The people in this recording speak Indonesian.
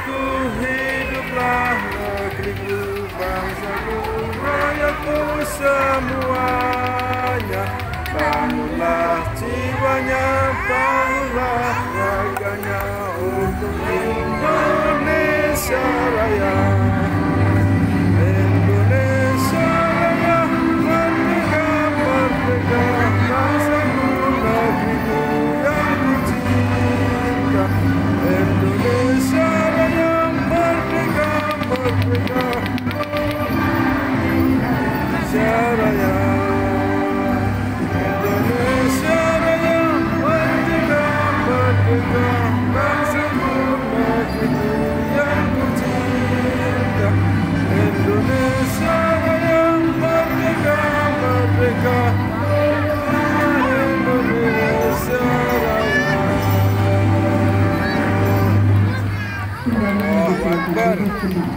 negeriku, hiduplah negeriku, bangsaku, rakyatku semuanya. Bangunlah jiwanya, bangunlah raganya untuk Indonesia Raya. Indonesia Raya, merdeka, merdeka, bangsaku, negeriku yang kucinta. Indonesia Raya, merdeka, merdeka, Indonesia Raya. Indonesia Raya, merdeka, merdeka, bangsaku, negeriku yang kucinta. Indonesia Raya, merdeka, merdeka, Indonesia Raya. Allahu Akbar.